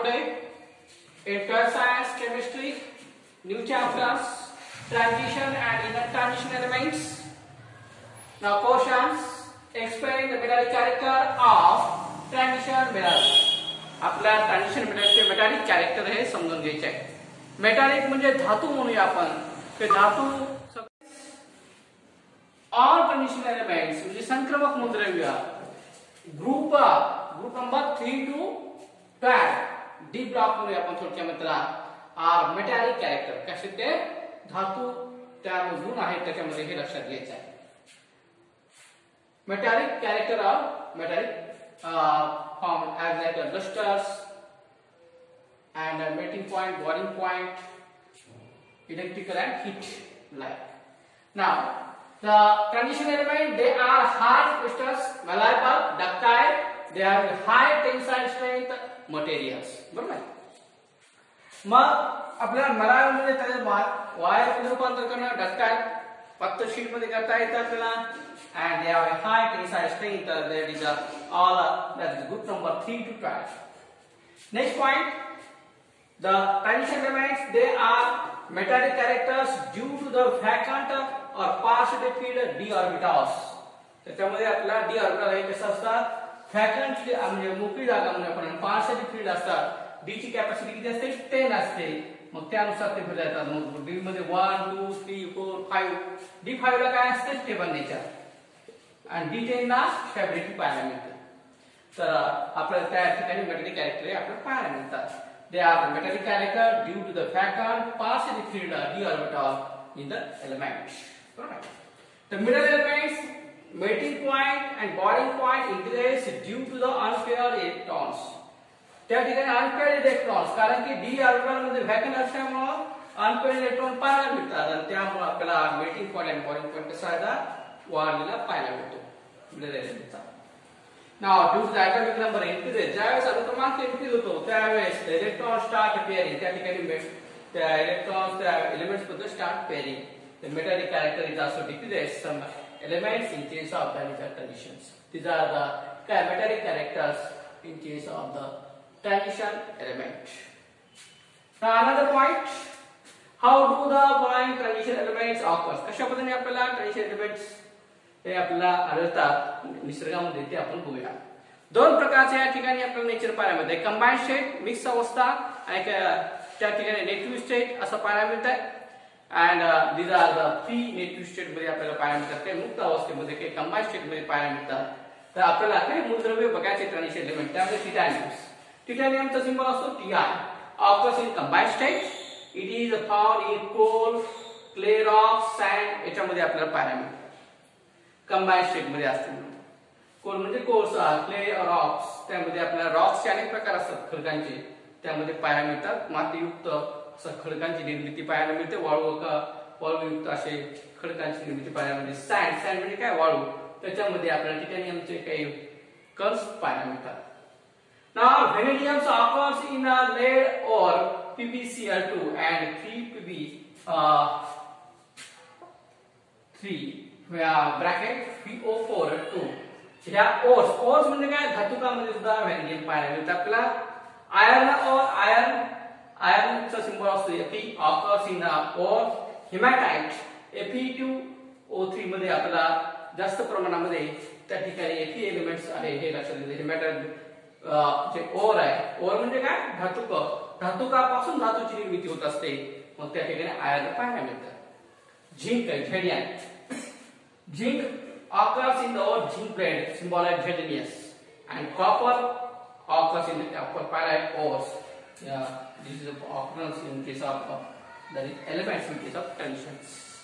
today in pure science chemistry, new chapters, transition and inner transition elements. Now questions, explain the metallic character of transition metal. आपला transition मेटलचे metallic character हे समजून घ्यायचे आहे. Metallic म्हणजे धातू म्हणूया आपण. ते धातू ऑल ट्रान्झिशन एलिमेंट्स म्हणजे संक्रमक मूलद्रव्य group number 3 to 12 D block म्हणूया आपण थोडक्यामध्ये आर मेटॅलिक कॅरेक्टर कसे ते धातू त्यामधून आहेत त्याच्यामध्ये हे लक्षात घ्यायचं आहे. Metallic character of metallic formed as like lusters and melting point, boiling point, electrical and heat like. Now the transition element, they are hard crystals, malleable, ductile, they are high tensile strength materials. बरोबर. मग आपल्याला malleable म्हणजे त्याचे wire मध्ये रूपांतर करणं, ductile पातळ sheet मध्ये करता येतं आपल्याला, and they have a high tensile strength. That is all that is group number 3 to 12. Next point, the transition elements, they are metallic characters due to the vacant or partially filled d orbitals. त्याच्यामध्ये आपला d orbital हे कसं असतात, vacant म्हणजे मोकळी जागा म्हणून आपण partially filled असतात. d ची कॅपॅसिटी किती असते, 10 असते. मग त्यानुसार ते फिरत जातात. मग d मध्ये 1 2 3 4 5 d5 ला काय असते, स्टेबल नेचर, आणि d10 ला स्टॅबिलिटी पाहायला मिळते. तर आपल्याला त्या ठिकाणी मेटॅलिक कॅरेक्टर आपल्याला पाहायला मिळतात. They are metallic character due to the vacant partially filled d orbital in the element. Right. The middle elements, melting point and boiling point increase due to the unpaired electrons. त्या ठिकाणी unpaired electrons, कारण की D orbital मध्ये vacant असल्यामुळे unpaired electron पाहायला मिळतात आणि त्यामुळे आपल्याला मेल्टिंग पॉइंट आणि बॉइलिंग पॉइंट कसा वाढलेला पाहायला मिळतो मिडल एलिमेंटचा. Now due to the atomic number increase, ज्यावेळेस अणुक्रमांक इन्क्रीज होतो त्यावेळेस इलेक्ट्रॉन स्टार्ट पेअरिंग, त्या ठिकाणी त्या इलेक्ट्रॉन्स त्या एलिमेंट्स मध्ये start pairing. The metallic character is also decrease some elements in case of the conditions. These are the metallic characters in case of the transition element. Now another point, how do the following transition elements occur? कशा पद्धतीने आपल्याला transition elements हे आपल्याला आढळतात निसर्गामध्ये ते आपण बघूया. दोन प्रकारचे या ठिकाणी आपल्याला नेचर पाहायला मिळते, कंबाइंड स्टेट मिक्स अवस्था आणि त्या ठिकाणी नेटिव्ह स्टेट असं पाहायला मिळत आहे. And these are the three native state मध्ये आपल्याला पाहायला मिळतात, काही मुक्त अवस्थेमध्ये काही कंबाइंड स्टेट मध्ये पाहायला मिळतात. तर आपल्याला काही मूलद्रव्य बघायचे ट्रान्झिशन एलिमेंट, त्यामध्ये टिटॅनियमचा सिंबल असतो Ti, occurs in combined state. It is found in coal, clay, rock, sand याच्यामध्ये आपल्याला पाहायला मिळतं कंबाइंड स्टेट मध्ये असते. कोल म्हणजे कोळसा, क्ले, रॉक्स, त्यामध्ये आपल्याला रॉक्सचे अनेक प्रकार असतात खडकांचे, त्यामध्ये पाहायला मिळतात. मातीयुक्त असं खडकांची निर्मिती पाहायला मिळते, वाळूयुक्त असे खडकांची निर्मिती पाहायला मिळते. सॅन्ड म्हणजे काय, वाळू, त्याच्यामध्ये आपल्याला टिटॅनियमचे काही कणस पाहायला मिळतात. Now vanadium occurs in a lead or PbCl2 and 3Pb 3 bracket PO4 2. ह्या ओर्स म्हणजे काय, धातुकामध्ये सुद्धा व्हॅनेडियम पाहायला मिळतं आपल्याला. आयर्नचा सिंबल असतो Fe, occurs in ore. Hematite Fe2O3 मध्ये आपल्याला जास्त प्रमाणामध्ये त्या ठिकाणी Fe एलिमेंट्स आहे हे लक्षात घ्यायचे. हेमॅटाइट जे ओर आहे, ओर म्हणजे काय, धातुकापासून धातूची निर्मिती होत असते, मग त्या ठिकाणी आयर्न पाहायला मिळतं. झिंक झेडियम, zinc occurs in the ore, zinc plate symbolized Zedenius, and copper occurs in the copper pyrite ores. This is the occurrence in case of the elements in case of transitions.